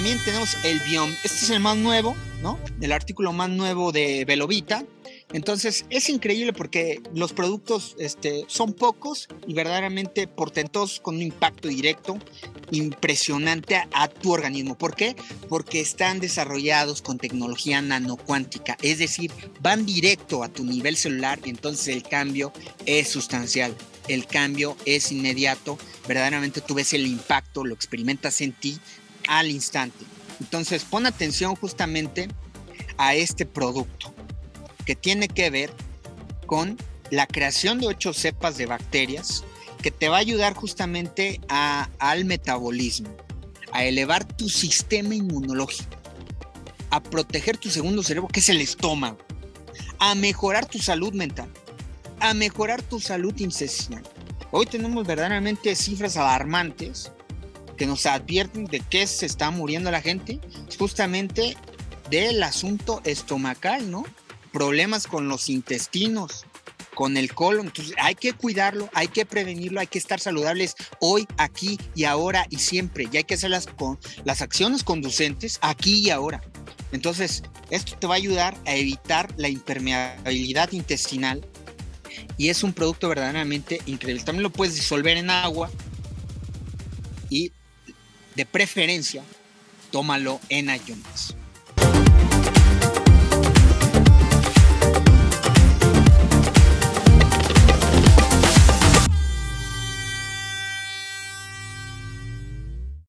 también tenemos el Biome. Este es el más nuevo, ¿no? El artículo más nuevo de Velovita. Entonces es increíble porque los productos son pocos y verdaderamente portentosos, con un impacto directo impresionante a tu organismo. ¿Por qué? Porque están desarrollados con tecnología nanocuántica, es decir, van directo a tu nivel celular y entonces el cambio es sustancial, el cambio es inmediato, verdaderamente tú ves el impacto, lo experimentas en ti al instante. Entonces pon atención justamente a este producto, que tiene que ver con la creación de 8 cepas de bacterias que te va a ayudar justamente al metabolismo, a elevar tu sistema inmunológico, a proteger tu segundo cerebro, que es el estómago, a mejorar tu salud mental, a mejorar tu salud intestinal. Hoy tenemos verdaderamente cifras alarmantes que nos advierten de que se está muriendo la gente, justamente del asunto estomacal, ¿no? Problemas con los intestinos, con el colon. Entonces hay que cuidarlo, hay que prevenirlo, hay que estar saludables hoy, aquí y ahora y siempre, y hay que hacer las acciones conducentes aquí y ahora. Entonces esto te va a ayudar a evitar la impermeabilidad intestinal y es un producto verdaderamente increíble. También lo puedes disolver en agua y de preferencia tómalo en ayunas.